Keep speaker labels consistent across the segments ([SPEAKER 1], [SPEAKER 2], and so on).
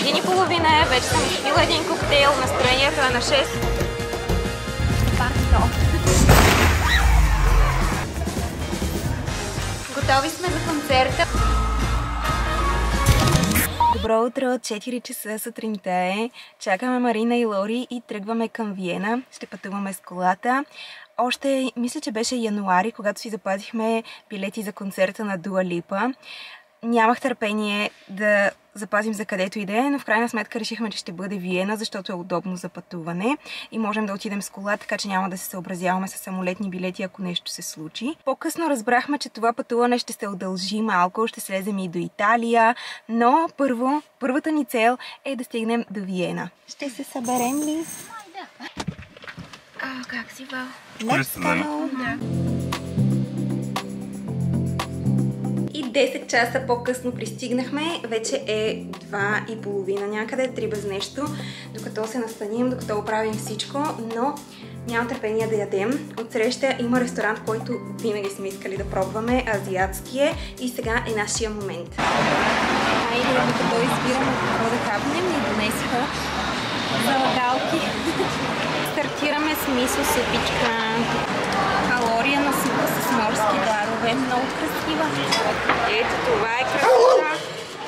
[SPEAKER 1] 1:30 вече съм изпила един коктейл, настроението е на 6. Готови сме за концерта. Добро утро, 4 часа сутринта е. Чакаме Марина и Лори и тръгваме към Виена. Ще пътуваме с колата. Още, мисля, че беше януари, когато си запазихме билети за концерта на Дуа Липа. Нямах търпение да запазим за където и да е, но в крайна сметка решихме, че ще бъде Виена, защото е удобно за пътуване и можем да отидем с кола, така че няма да се съобразяваме с самолетни билети, ако нещо се случи. По-късно разбрахме, че това пътуване ще се удължи малко, ще слезем и до Италия, но първата ни цел е да стигнем до Виена. Ще се съберем ли?
[SPEAKER 2] Да.
[SPEAKER 1] Как си, Вал?
[SPEAKER 2] Let's go! Да.
[SPEAKER 1] И 10 часа по-късно пристигнахме, вече е 2:30 някъде, 3 без нещо, докато се настаним, докато оправим всичко, но нямам търпение да ядем. Отсреща има ресторант, който винаги сме искали да пробваме, азиатски е и сега е нашия момент. Хайде, докато избираме какво да хапнем, ни донесоха залагалки. Стартираме с мисо супичка, калория на супа с морски дарове, много красива. Ето това е красива.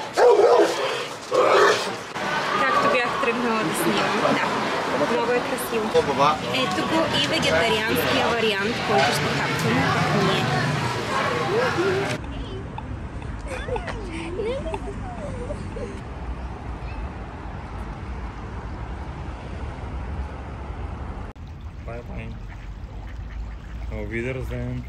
[SPEAKER 1] Както бях тръгнала да снимам. Да, много е красиво. Ето го и вегетарианския вариант, който ще хапваме ние.
[SPEAKER 2] Bye-bye. Auf Wiedersehen.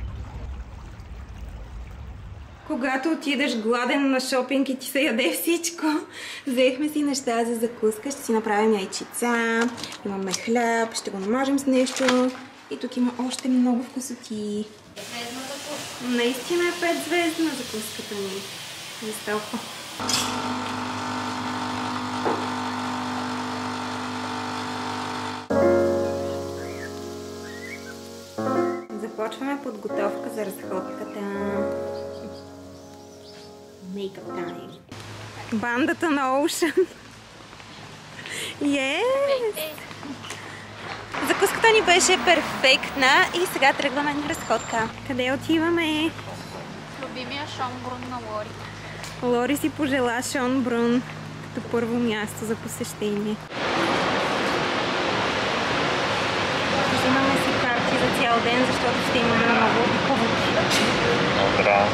[SPEAKER 1] Когато отидеш гладен на шопинг и ти се яде всичко, взехме си неща за закуска. Ще си направим яйчица, имаме хляб, ще го намажем с нещо и тук има още много вкусоти. Наистина е 5-звездна закуската ни. Засталко. Започваме подготовка за разходката. Makeup time. Бандата на Ocean. Yes! Закуската ни беше перфектна и сега тръгваме на разходка. Къде отиваме?
[SPEAKER 2] Любимия Шонбрун на Лори.
[SPEAKER 1] Лори си пожела Шонбрун като първо място за посещение. Взимаме си карти за цял ден, защото ще имаме много поводи.
[SPEAKER 2] Добре.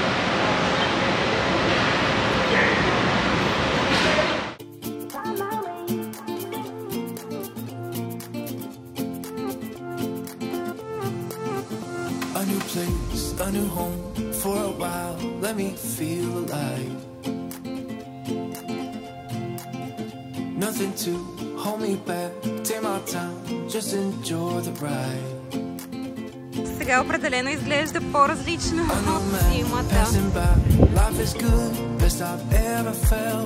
[SPEAKER 3] A new place, a new home. For a while, let me feel alive. Nothing to hold me back. Take my time, just enjoy the ride.
[SPEAKER 1] Сега определено изглежда по-различно от зимата.
[SPEAKER 3] Life is good, best I've ever felt.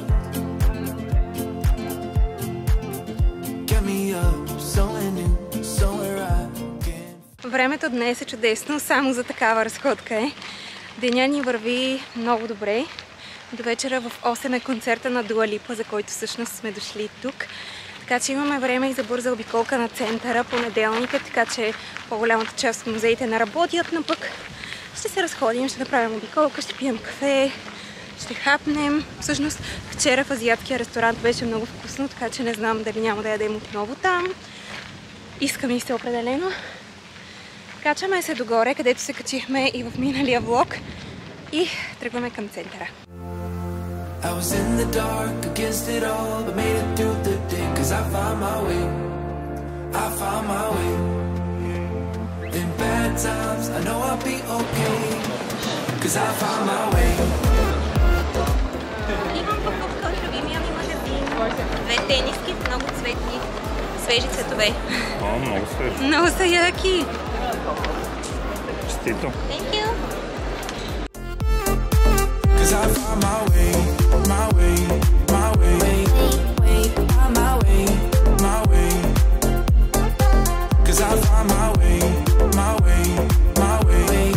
[SPEAKER 3] Get me up, somewhere new, somewhere I can.
[SPEAKER 1] Времето днес е чудесно, само за такава разходка е. Деня ни върви много добре. До вечера в 8 е концерта на Дуа Липа, за който всъщност сме дошли тук. Така че имаме време и за бърза обиколка на центъра понеделника, така че по-голямата част от музеите не работят, но пък ще се разходим, ще направим обиколка, ще пием кафе, ще хапнем. Всъщност вчера в азиатския ресторант беше много вкусно, така че не знам дали няма да ядем отново там. Искаме и се определено. Качваме се догоре, където се качихме и в миналия влог и тръгваме към центъра.
[SPEAKER 3] I was in the dark against it all, but made it through the day, 'cause I found my way. I found my way. In bad times, I know I'll be okay, 'cause I found my way.
[SPEAKER 1] Имам покупка от любимия ми магазин. 2 тениски в много цветни, свежи цветове.
[SPEAKER 2] О, много свежи.
[SPEAKER 1] Много са яки.
[SPEAKER 2] Честито.
[SPEAKER 1] Thank you.
[SPEAKER 3] 'Cause I found my way, my way, my way, my way, my way. 'Cause I found my way, my way, my way,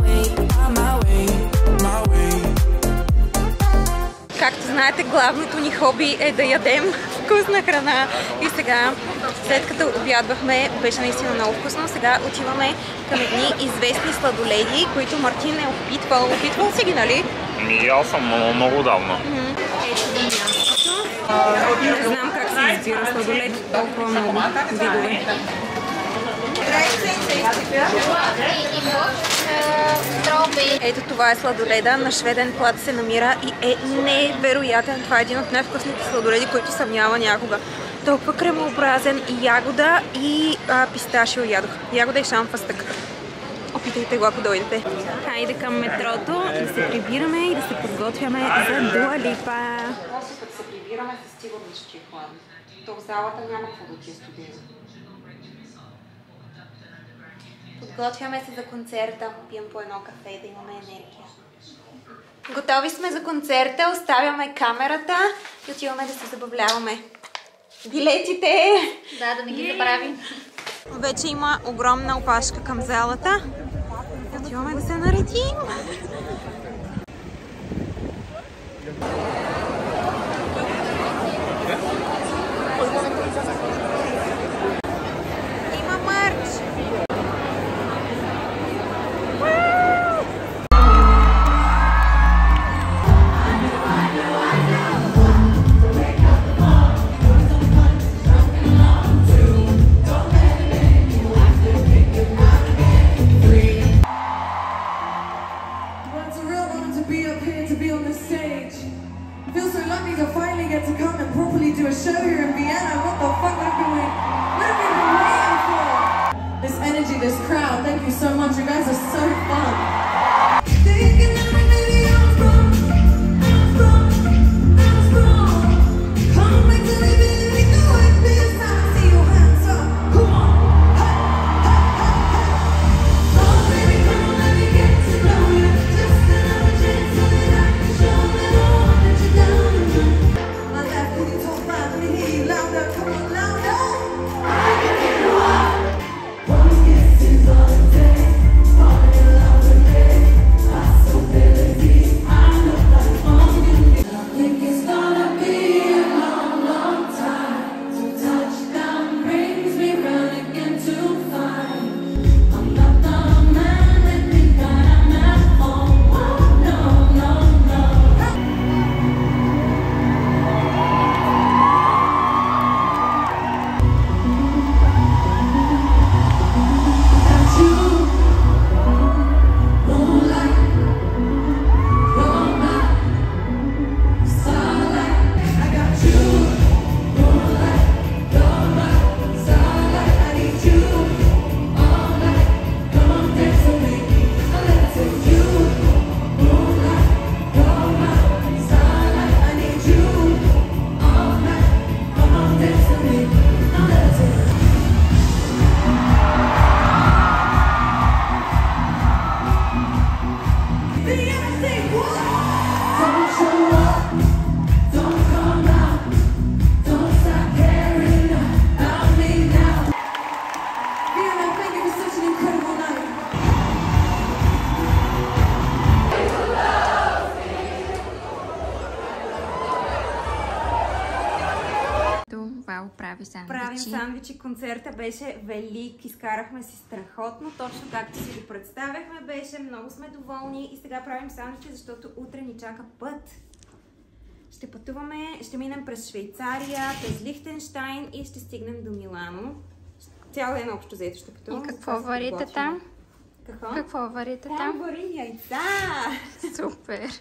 [SPEAKER 3] my way, my way.
[SPEAKER 1] Както знаете, главното ни хоби е да ядем вкусна храна. И сега, след като обядвахме, беше наистина много вкусно. Сега отиваме към едни известни сладоледи, които Мартин е опитвал. Опитвал си ги, нали?
[SPEAKER 2] Ял съм много давно.
[SPEAKER 1] Ето да мястото. Не знам как се избира сладолед, толкова много видове. Ето това е сладоледа. На Шведен плат се намира и е невероятен. Това е един от най-вкусните сладоледи, които съм яла някога. Толкова кремообразен, и ягода, и писташио ядох. Ягода и шамфастък. Опитайте го, ако дойдете. Хайде към метрото да се прибираме и да се подготвяме за Дуа Липа. После като се прибираме, със сигурност ще е хладно. То в залата няма какво да ти е студено. Подготвяме се за концерта, пием по едно кафе да имаме енергия. Готови сме за концерта, оставяме камерата и отиваме да се забавляваме. Билетите!
[SPEAKER 2] Да не ги забравим.
[SPEAKER 1] Вече има огромна опашка към залата. Отиваме да се наредим. Има мърч!
[SPEAKER 4] This crowd, thank you so much. You guys are so fun.
[SPEAKER 1] Правим сандвичи. Концерта беше велик. Изкарахме си страхотно, точно както си го представяхме. Беше, много сме доволни и сега правим сандвичи, защото утре ни чака път. Ще пътуваме, ще минем през Швейцария, през Лихтенщайн и ще стигнем до Милано. Цяло едно общо взето ще пътуваме.
[SPEAKER 2] И какво варите там?
[SPEAKER 1] Какво
[SPEAKER 2] варите там?
[SPEAKER 1] Там варим яйца!
[SPEAKER 2] Супер!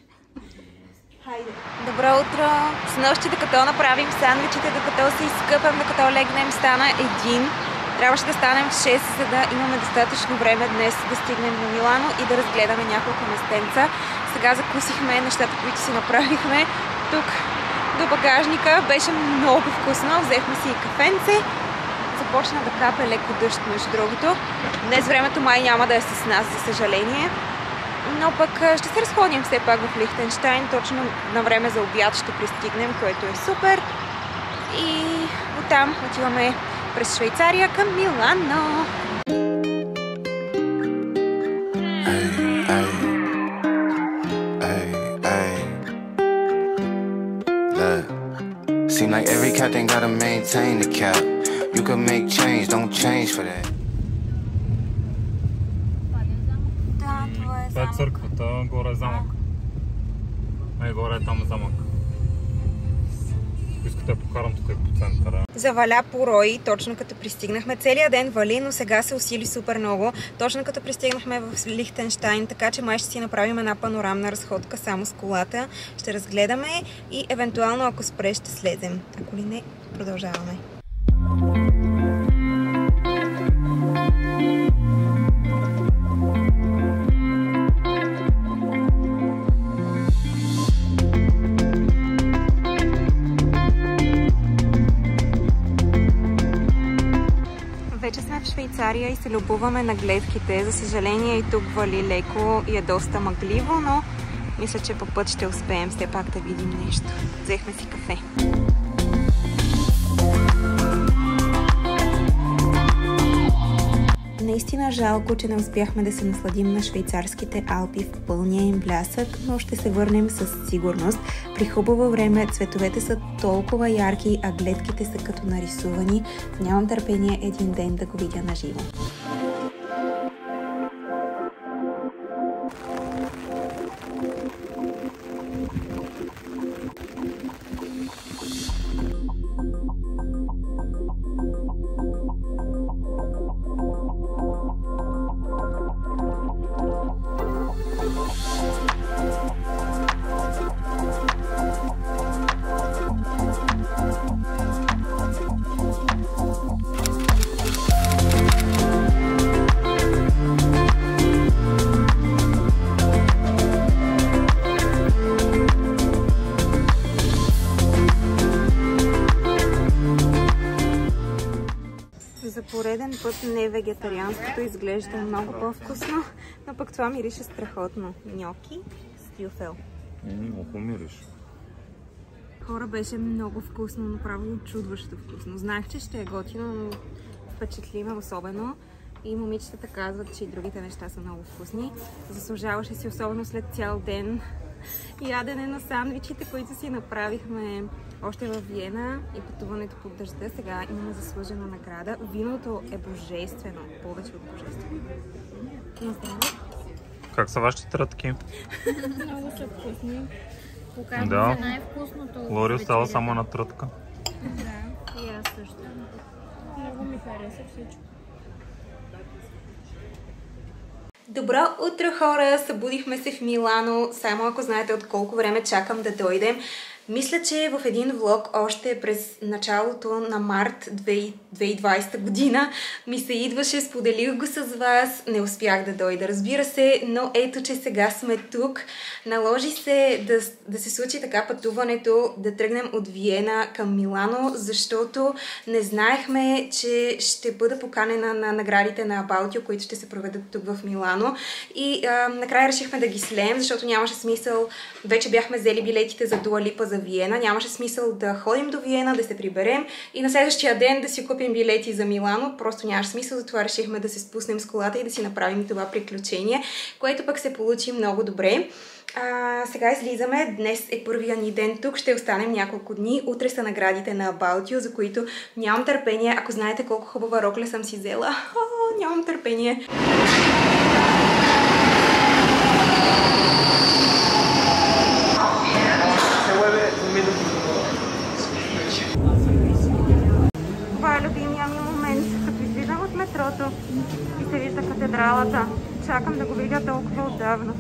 [SPEAKER 1] Хайде. Добро утро! С нощи, докато направим сандвичите, докато се изкъпем, докато легнем, стана 1. Трябваше да станем в 6, за да имаме достатъчно време днес да стигнем до Милано и да разгледаме няколко местенца. Сега закусихме нещата, които си направихме тук до багажника. Беше много вкусно. Взехме си и кафенце. Започна да капе леко дъжд, между другото. Днес времето май няма да е с нас, за съжаление. Но пък ще се разходим все пак в Лихтенщайн. Точно на време за обяд ще пристигнем, което е супер. И оттам отиваме през Швейцария към Милано.
[SPEAKER 5] Seem like every captain gotta maintain the cap. You can make change, don't change for that.
[SPEAKER 1] Да, това е
[SPEAKER 2] Това е църквата, горе е замък. Горе е там замък. Искате да покарам тук по центъра.
[SPEAKER 1] Заваля порой, точно като пристигнахме. Целият ден вали, но сега се усили супер много. Точно като пристигнахме в Лихтенщайн, така че май ще си направим една панорамна разходка само с колата. Ще разгледаме и евентуално ако спре ще слезем. Ако ли не, продължаваме. Вече сме в Швейцария и се любоваме на гледките. За съжаление и тук вали леко и е доста мъгливо, но мисля, че по път ще успеем все пак да видим нещо. Взехме си кафе. Наистина жалко, че не успяхме да се насладим на швейцарските Алпи в пълния им блясък, но ще се върнем със сигурност. При хубаво време цветовете са толкова ярки, а гледките са като нарисувани. Нямам търпение един ден да го видя на живо. За пореден път не вегетарианското изглежда много по-вкусно, но пък това мирише страхотно. Ньоки с тюфел.
[SPEAKER 2] Много мириш.
[SPEAKER 1] Хора, беше много вкусно, направо чудващо вкусно. Знаех, че ще е готино, но впечатлиме особено. И момичетата казват, че и другите неща са много вкусни. Заслужаваше си, особено след цял ден ядене на сандвичите, които си направихме още във Виена и пътуването под дъжда. Сега имаме заслужена награда. Виното е божествено, повече от божествено. На здраве!
[SPEAKER 2] Как са вашите трътки?
[SPEAKER 6] Много са вкусни. Показвам
[SPEAKER 2] Да.
[SPEAKER 6] се най-вкусното.
[SPEAKER 2] Лори остава само една трътка.
[SPEAKER 6] Да, и аз също. Много ми хареса всичко.
[SPEAKER 1] Добро утро, хора! Събудихме се в Милано, само ако знаете от колко време чакам да дойдем. Мисля, че в един влог още през началото на март 2020 година ми се идваше, споделих го с вас, не успях да дойда, разбира се, но ето, че сега сме тук. Наложи се да се случи така пътуването, да тръгнем от Виена към Милано, защото не знаехме, че ще бъда поканена на наградите на Абаутио, които ще се проведат тук в Милано. И накрая решихме да ги слеем, защото нямаше смисъл, вече бяхме взели билетите за Дуа Липа за Виена, нямаше смисъл да ходим до Виена, да се приберем и на следващия ден да си купим билети за Милано, просто нямаше смисъл, затова решихме да се спуснем с колата и да си направим това приключение, което пък се получи много добре. Сега излизаме, днес е първия ни ден тук, ще останем няколко дни, утре са наградите на Абаутио, за които нямам търпение, ако знаете колко хубава рокля съм си взела, нямам търпение. Това е любимия ми момент, като излизам от метрото и се вижда катедралата. Чакам да го видя толкова отдавна.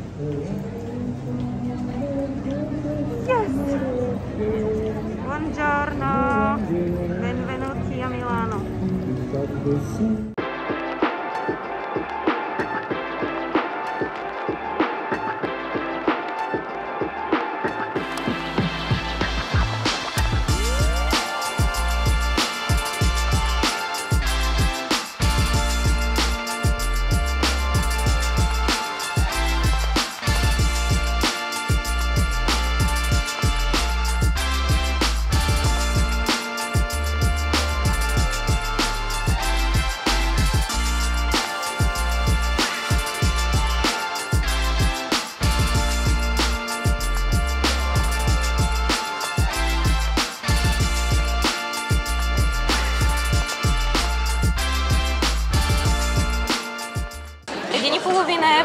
[SPEAKER 1] Yes! Buongiorno! Benvenuti a Milano!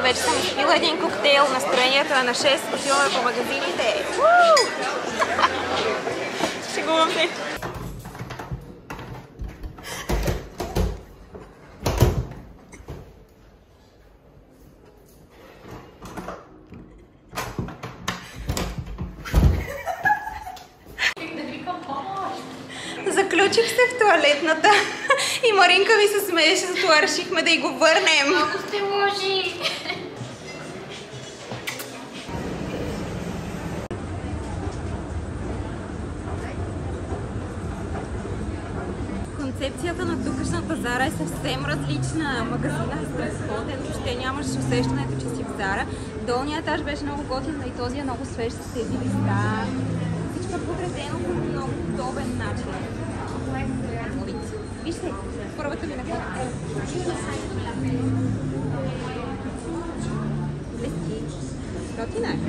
[SPEAKER 1] вече съм изпила един коктейл, настроението е на 6, отиваме по магазините. Шегувам се. Заключих се в туалетната и Маринка ми се смееше, затова решихме да й го върнем.
[SPEAKER 6] Много сте лоши!
[SPEAKER 1] Концепцията на тукашната Зара е съвсем различна. Магазинът е страхотен, въобще нямаш усещането, че си в Зара. Долният етаж беше много готин, и този е много свеж с тези листа. Всичко е подредено по много удобен начин. Вижте, първата ми находка. Блести. Готина е.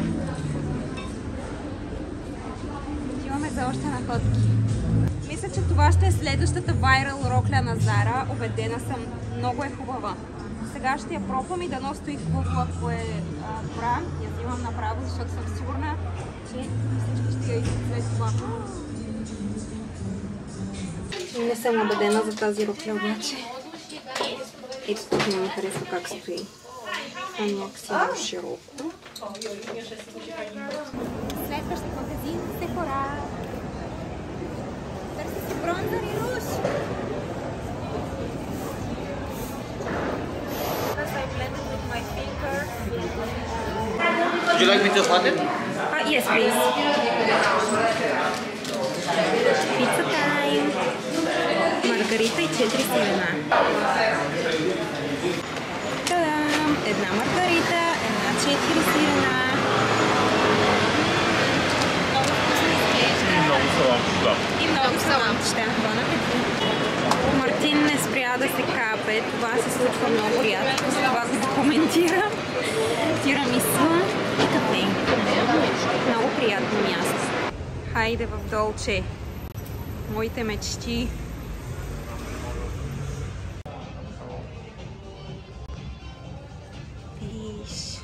[SPEAKER 1] Отиваме за още находки. Мисля, че това ще е следващата вайрал рокля на Зара. Убедена съм. Много е хубава. Сега ще я пробвам и дано стои хубаво, ако е добра. Я взимам направо, защото съм сигурна, че всички ще я идват след това. Не съм убедена за тази рокля обаче. Ето тук не ми харесва как стои. Това някакси много широко. Следващия магазин Сефора. Търси си бронзър и руж.
[SPEAKER 7] Would you like me to hold it?
[SPEAKER 1] Yes, please. Pizza time. Маргарита и 4 сирена. Та-дам! Една маргарита, една 4 сирена. Много вкусно изглежда.
[SPEAKER 2] Много саламчета.
[SPEAKER 1] И много саламчета. Бон апетит. Мартин не спря да се капе. Това се случва много рядко. Това го документирам. Тирамису и кафе. Много приятно място. Хайде в Долче. Моите мечти. Виж.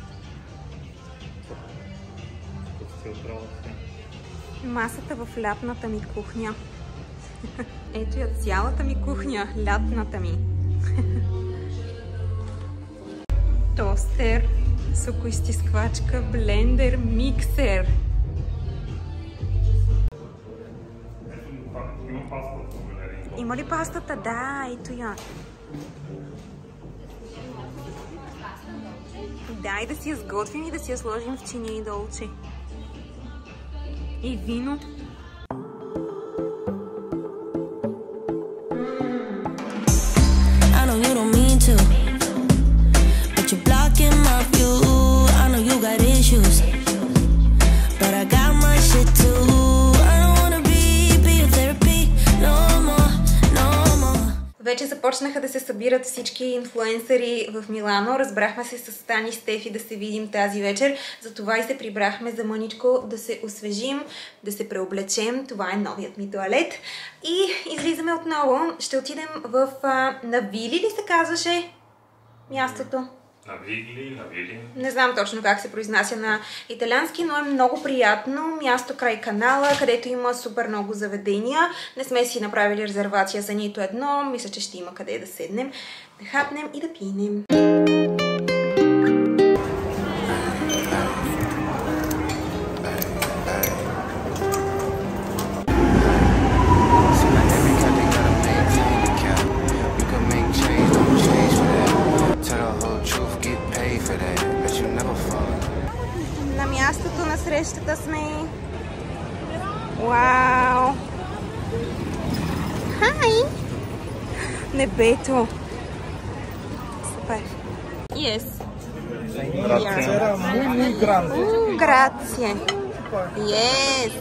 [SPEAKER 1] Масата в лятната ми кухня. Ето я цялата ми кухня. Лятната ми. Тостер, сокоизтисквачка, блендер, миксер. Има ли пастата? Да, ето я. Дай да си я сготвим и да си я сложим в чиния и Долче. И вино. Вече започнаха да се събират всички инфлуенсъри в Милано. Разбрахме се с Тани и Стефи да се видим тази вечер. Затова и се прибрахме за мъничко да се освежим, да се преоблечем. Това е новият ми тоалет. И излизаме отново. Ще отидем в Навили ли се казваше мястото?
[SPEAKER 2] Навили.
[SPEAKER 1] Не знам точно как се произнася на италиански, но е много приятно. Място край канала, където има супер много заведения. Не сме си направили резервация за нито едно. Мисля, че ще има къде да седнем, да хапнем и да пинем. На мястото на срещата сме. Вау! Хай! Небето! Супер! Yes! Grazie! Yes!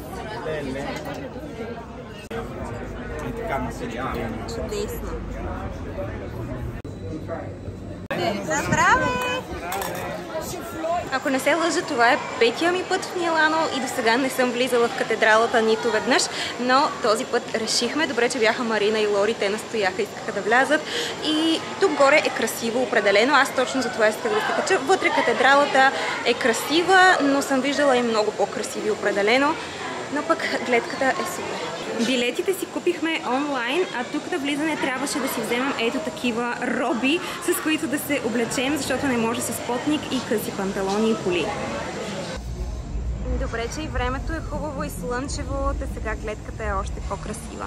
[SPEAKER 1] Чудесно! На здраве! Ако не се лъжа, това е петия ми път в Милано и до сега не съм влизала в катедралата нито веднъж, но този път решихме. Добре, че бяха Марина и Лори, те настояха, искаха да влязат. И тук горе е красиво определено, аз точно за това исках да се кача. Вътре катедралата е красива, но съм виждала и много по-красиви определено, но пък гледката е супер. Билетите си купихме онлайн, а тук на влизане трябваше да си вземем ето такива роби, с които да се облечем, защото не може с потник и къси панталони и поли. Добре, че и времето е хубаво и слънчево, те сега гледката е още по-красива.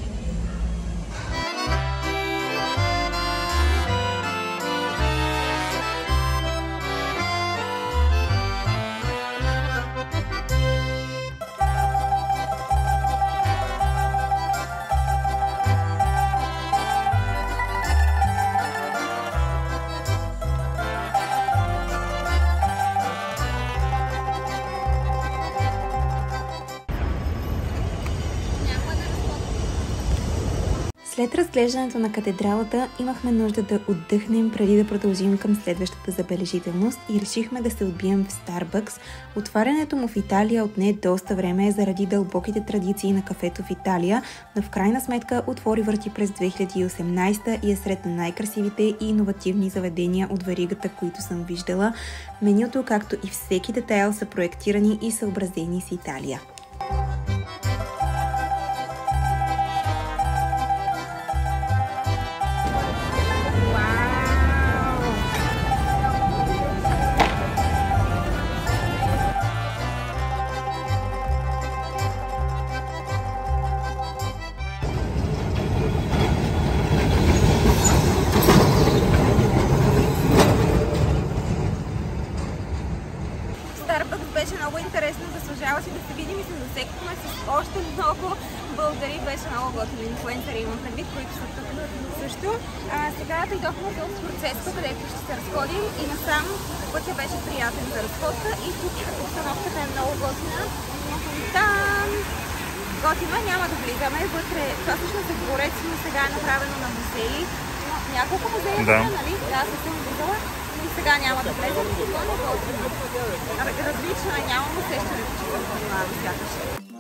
[SPEAKER 1] След разглеждането на катедралата имахме нужда да отдъхнем преди да продължим към следващата забележителност и решихме да се отбием в Starbucks. Отварянето му в Италия отне доста време заради дълбоките традиции на кафето в Италия, но в крайна сметка отвори врати през 2018 и е сред най-красивите и иновативни заведения от веригата, които съм виждала. Менюто, както и всеки детайл, са проектирани и съобразени с Италия. Беше много интересно, заслужава си да се видим и се засекахме с още много българи, беше много готини инфлуенсъри, имам предвид, които са тук също. Сега дойдохме до Сфорцеско, където ще се разходим и насам пътя беше приятен за разходка и тук обстановката е много готина. Там готина, няма да влизаме вътре. Това всъщност е дворец, но сега е направено на музеи. Няколко музеи, нали? Да, се съм виждала. И сега няма да влезем, това не го различно е, нямам усещането, че съм занимавам сякаш.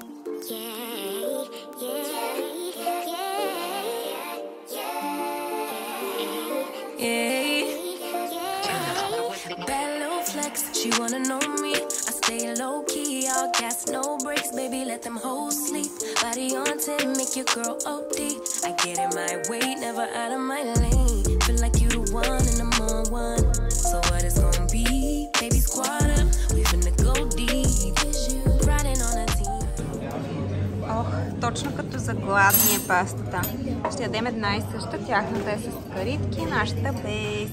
[SPEAKER 7] She wanna know me, I stay low key, all gas, no brakes, baby, let them hoes sleep. Body on 10, make your girl OD. I get in my way, never out of my lane. Feel like you the one and I'm on one. So what it's gonna be, baby, squad up, we finna go deep. Riding on a team.
[SPEAKER 1] Ох, точно като за гладни е пастата. Ще ядем една и съща, тяхната е с каритки, нашата без.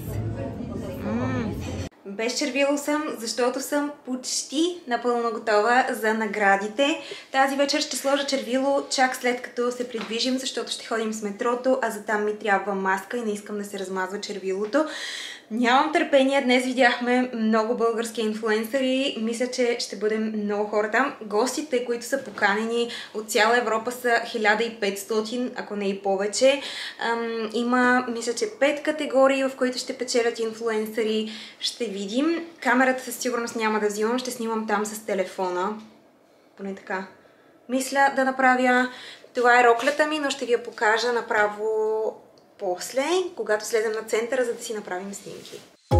[SPEAKER 1] Без червило съм, защото съм почти напълно готова за наградите. Тази вечер ще сложа червило чак след като се придвижим, защото ще ходим с метрото, а за там ми трябва маска и не искам да се размазва червилото. Нямам търпение, днес видяхме много български инфлуенсъри, мисля, че ще бъдем много хора там. Гостите, които са поканени от цяла Европа са 1500, ако не и повече. Има, мисля, че 5 категории, в които ще печелят инфлуенсъри. Ще видим. Камерата със сигурност няма да взимам, ще снимам там с телефона. Поне така. Мисля да направя... Това е роклята ми, но ще ви я покажа направо после, когато слезем на центъра, за да си направим снимки.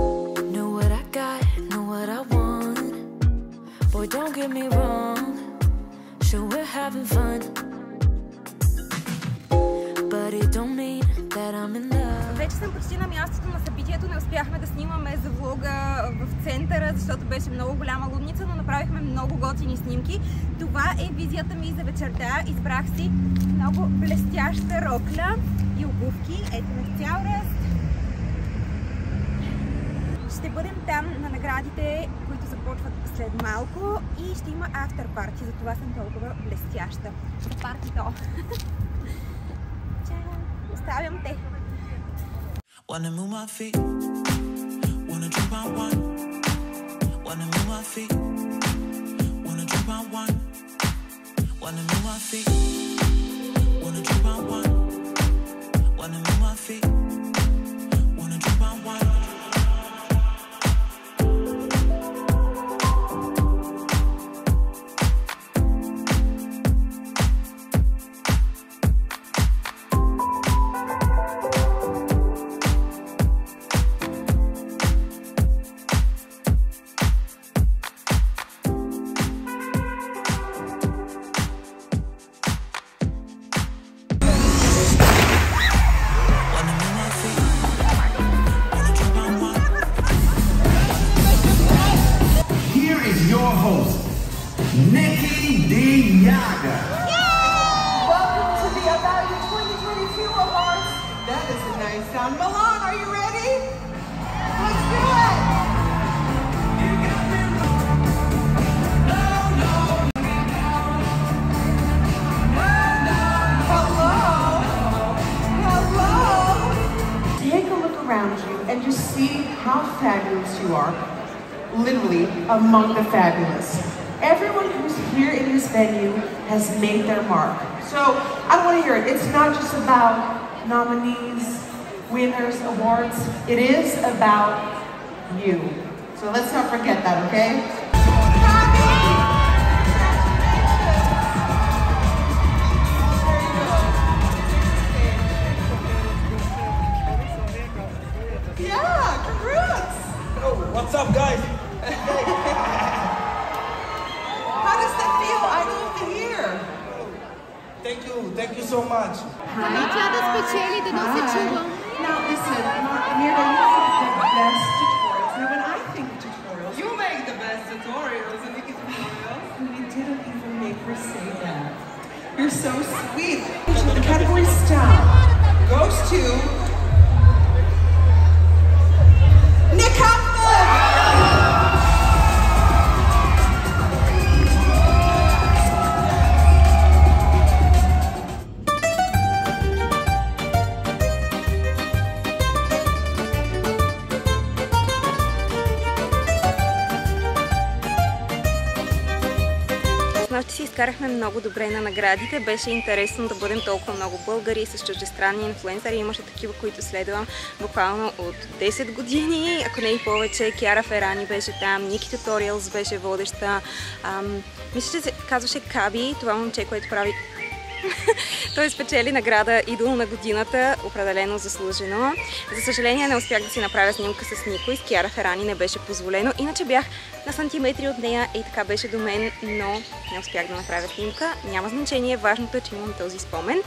[SPEAKER 1] Вече съм почти на мястото на събитието, не успяхме да снимаме за влога в центъра, защото беше много голяма лудница, но направихме много готини снимки. Това е визията ми за вечерта. Избрах си много блестяща рокля и обувки. Ето на цял ръст. Ще бъдем там на наградите, които започват след малко и ще има афтер парти, затова съм толкова блестяща. За партито. Чао! Оставям те!
[SPEAKER 3] Wanna move my feet, wanna drink my wine. Wanna move my feet, wanna drink my wine. Wanna move my feet, wanna drink my wine. Wanna move my feet, wanna drink my wine.
[SPEAKER 8] down. Milan, are you ready? Let's do it! Take a look around you and just see how fabulous you are. Literally among the fabulous. Everyone who's here in this venue has made their mark. So I want to hear it. It's not just about nominees, winners, awards. It is about you. So let's not forget that, okay? Yeah, congrats!
[SPEAKER 9] Oh, what's up, guys?
[SPEAKER 8] How does that feel? Idol of the Year.
[SPEAKER 9] Thank you so much.
[SPEAKER 6] Now
[SPEAKER 8] listen, Amira, you make the best tutorials. Now when I think of tutorials,
[SPEAKER 10] You make the best tutorials, Nikki tutorials.
[SPEAKER 8] we didn't even make her say that. You're so sweet. The category style goes to Nick Hoffman!
[SPEAKER 1] Нощи си изкарахме много добре на наградите. Беше интересно да бъдем толкова много българи с чуждестранни инфлуенсъри. Имаше такива, които следвам буквално от 10 години, ако не и повече. Киара Ферани беше там, Ники Туториалс беше водеща. Мисля, че се казваше Каби, това момче, което прави... Той спечели награда Идол на годината, определено заслужено. За съжаление не успях да си направя снимка с никой, с Киара Ферани не беше позволено. Иначе бях на сантиметри от нея и така беше до мен, но не успях да направя снимка. Няма значение, важното е, че имам този спомен.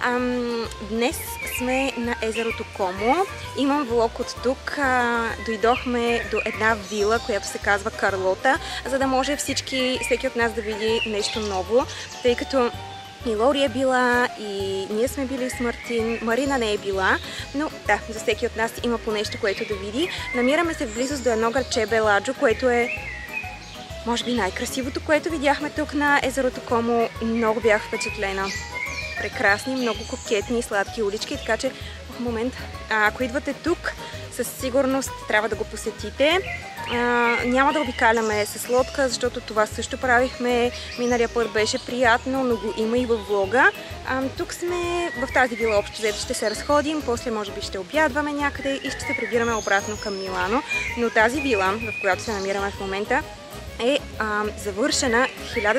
[SPEAKER 1] Днес сме на езерото Комо. Имам влог от тук. Дойдохме до една вила, която се казва Карлота, за да може всеки от нас да види нещо ново, тъй като и Лори е била, и ние сме били с Мартин, Марина не е била, но да, за всеки от нас има по нещо, което да види. Намираме се в близост до едно градче Беладжо, което е може би най-красивото, което видяхме тук на езерото Комо. Много бях впечатлена. Прекрасни, много кокетни и сладки улички, така че в момента, ако идвате тук, със сигурност трябва да го посетите. Няма да обикаляме с лодка, защото това също правихме. Миналия път беше приятно, но го има и във влога. Тук сме в тази вила общо взето, ще се разходим, после може би ще обядваме някъде и ще се прибираме обратно към Милано. Но тази вила, в която се намираме в момента, е завършена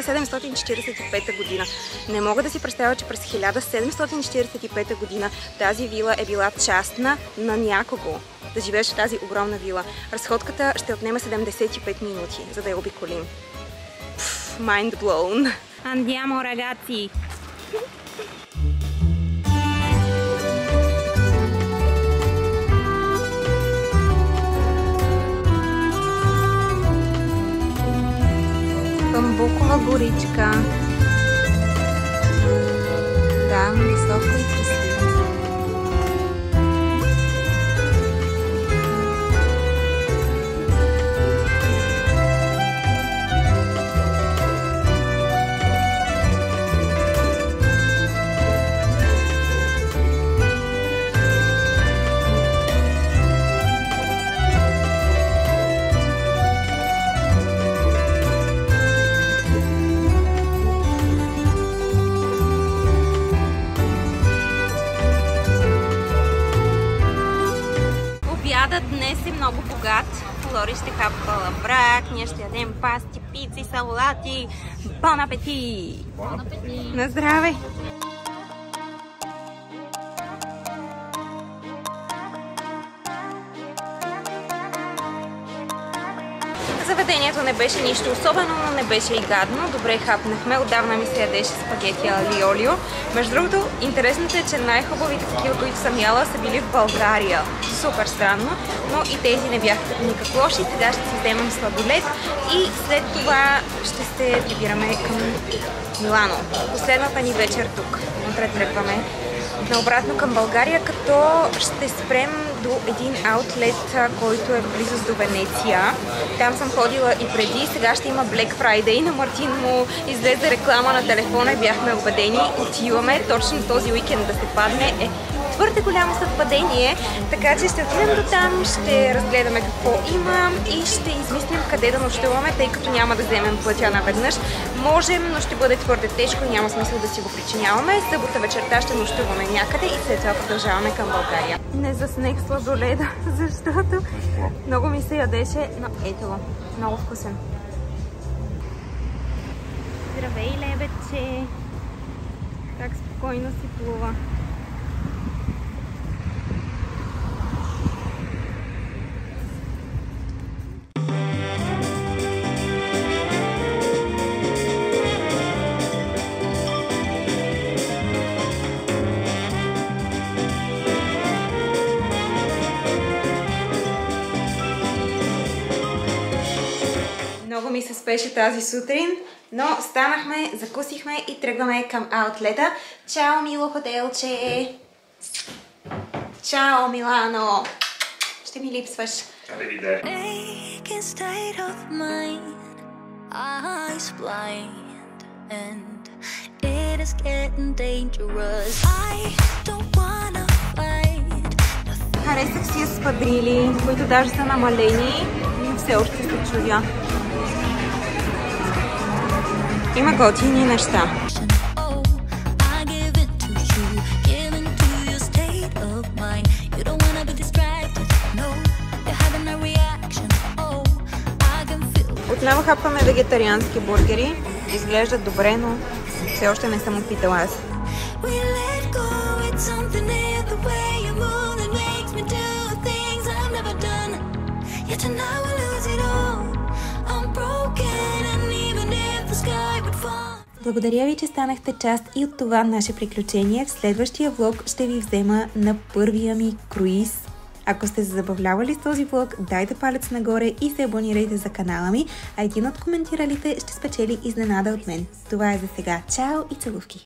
[SPEAKER 1] 1745 година. Не мога да си представя, че през 1745 година тази вила е била частна на някого да живееш в тази огромна вила. Разходката ще отнема 75 минути, за да я обиколим. Mind blown! Andiamo ragazzi! Бамбукова горичка. Да, високо и красиво. Днес е много богат. Лори ще хапва лаврак, ние ще ядем пасти, пици, салати. Бон апети! На здраве! Заведението не беше нищо особено, но не беше и гадно. Добре хапнахме. Отдавна ми се ядеше спагети али олио. Между другото, интересното е, че най-хубавите такива, които съм яла, са били в България. Супер странно, но и тези не бяха никак лоши. Сега ще си вземем сладолед и след това ще се прибираме към Милано. Последната ни вечер тук. Утре тръгваме наобратно към България, като ще спрем до един аутлет, който е в близост до Венеция. Там съм ходила и преди, сега ще има Black Friday. На Мартин му излезе реклама на телефона и бяхме убедени. Отиваме точно този уикенд да се падне. Твърде голямо съвпадение, така че ще отидем до там, ще разгледаме какво има и ще измислим къде да нощуваме, тъй като няма да вземем пътя наведнъж. Можем, но ще бъде твърде тежко и няма смисъл да си го причиняваме. Събота вечерта ще нощуваме някъде и след това продължаваме към България. Не заснех сладоледа, защото много ми се ядеше, но ето го, много вкусен. Здравей, лебедче! Как спокойно си плува. Много ми се спеше тази сутрин, но станахме, закусихме и тръгваме към аутлета. Чао, мило хотелче! Чао, Милано! Ще ми липсваш. Харесах си я с квадрили, които даже са намалени, но все още се чудя. Има готини неща. Отново хапваме вегетариански бургери. Изглеждат добре, но все още не съм опитала аз. Благодаря ви, че станахте част и от това наше приключение. В следващия влог ще ви взема на първия ми круиз. Ако сте се забавлявали с този влог, дайте палец нагоре и се абонирайте за канала ми, а един от коментиралите ще спечели изненада от мен. Това е за сега. Чао и целувки!